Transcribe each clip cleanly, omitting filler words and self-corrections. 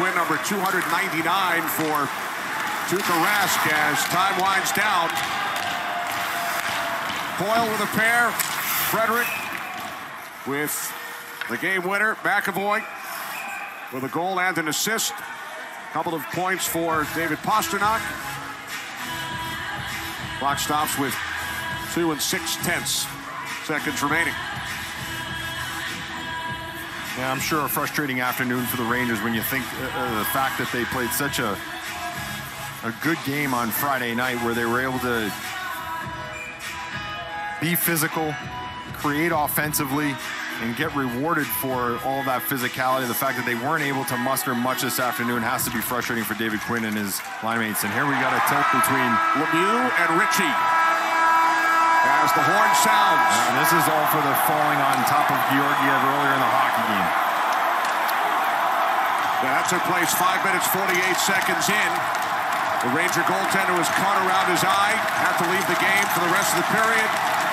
win number 299 for Tuukka Rask as time winds down. Boyle with a pair. Frederick with the game winner. McAvoy with a goal and an assist. A couple of points for David Pastrnak. Clock stops with 2 6/10 seconds remaining. Yeah, I'm sure a frustrating afternoon for the Rangers when you think the fact that they played such a good game on Friday night where they were able to be physical, create offensively, and get rewarded for all that physicality. The fact that they weren't able to muster much this afternoon has to be frustrating for David Quinn and his line mates. And here we got a tilt between Lemieux and Ritchie as the horn sounds. And this is all for the falling on top of Georgiev earlier in the hockey game. Yeah, that took place 5 minutes, 48 seconds in. The Ranger goaltender was caught around his eye, had to leave the game for the rest of the period.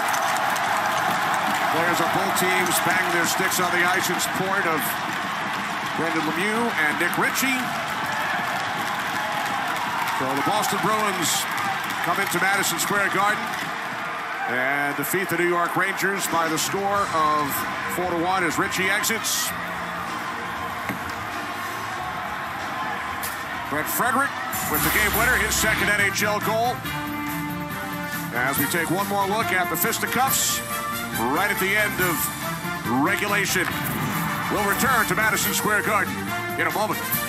Players on both teams banging their sticks on the ice in support of Brendan Lemieux and Nick Ritchie. So the Boston Bruins come into Madison Square Garden and defeat the New York Rangers by the score of 4-1 as Ritchie exits. Brent Frederick with the game winner, his second NHL goal. As we take one more look at the fisticuffs right at the end of regulation. We'll return to Madison Square Garden in a moment.